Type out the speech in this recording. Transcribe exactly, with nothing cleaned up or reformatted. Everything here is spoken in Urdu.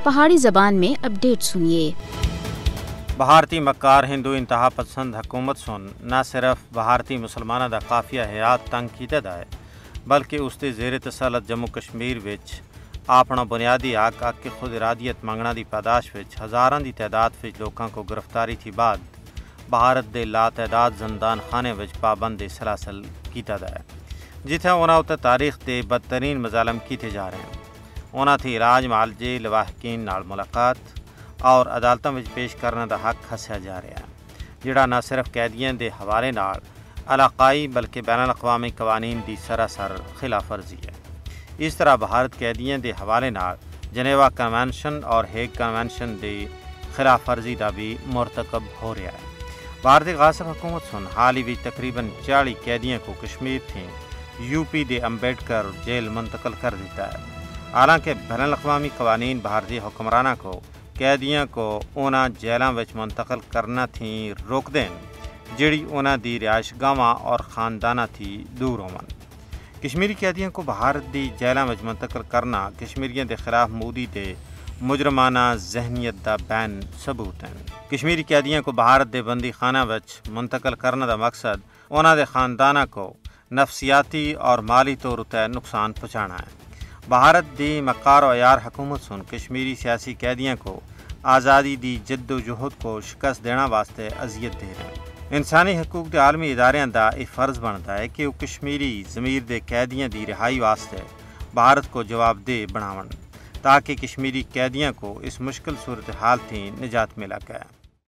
پہاڑی زبان میں اپڈیٹ سنیے۔ بھارتی مکار ہندو انتہا پسند حکومت سن نہ صرف بھارتی مسلمانوں دا قافیہ حیات تنگ کیتا دا ہے بلکہ اس کے زیر تسلط جموں کشمیر وچ اپنا بنیادی حق حق خود ارادیت منگنا دی پاداش وچ ہزاراں دی تعداد وچ لوکاں کو گرفتاری تھی بعد بھارت دے لا تعداد زندان خانے وچ پابند سلاسل کیتا دا ہے جتھے انہاں اُتے تاریخ دے بدترین مظالم کیتے جا رہے ہیں۔ انہاں تھی علاج معالجے لواحقین نال ملاقات اور عدالتوں میں پیش کرنے دا حق خسیا جا رہا ہے جڑا نہ صرف قیدیاں دے حوالے نال علاقائی بلکہ بین الاقوامی قوانین دی سراسر خلاف ورزی ہے۔ اس طرح بھارت قیدیاں دے حوالے نال جنیوا کنونشن اور ہیگ کنونشن دی خلاف ورزی دا بھی مرتکب ہو رہا ہے۔ بھارتی غاصب حکومت سن حال ہی وچ تقریباً چالیس قیدیوں کو کشمیر تھیں یو پی دے امبیڈکر جیل منتقل کر دیتا ہے، حالانکہ بین الاقوامی قوانین بھارتی حکمرانوں کو قیدیوں کو انہاں جیلاں وچ منتقل کرنا تھیں روک دین جڑی انہاں دی رہائش گاواں اور خاندانہ تھی دور ہون۔ کشمیری قیدیوں کو بھارت دی جیلاں وچ منتقل کرنا کشمیریوں دے خلاف مودی دے مجرمانہ ذہنیت دا بین ثبوت ہے۔ کشمیری قیدیوں کو بھارت دے بندی خانہ وچ منتقل کرنے دا مقصد انہاں دے خاندانہ کو نفسیاتی اور مالی طور تے نقصان پہنچانا ہے۔ بھارت دی مکار و عیار حکومت سن کشمیری سیاسی قیدیوں کو آزادی دی جد و جہد کو شکست دینا واسطے اذیت دے رہے ہیں۔ انسانی حقوق دے عالمی اداریاں دا یہ فرض بنتا ہے کہ وہ کشمیری ضمیر دے قیدیاں دی رہائی واسطے بھارت کو جواب دہ بناون تاکہ کشمیری قیدیوں کو اس مشکل صورتحال تھی نجات ملا ہے۔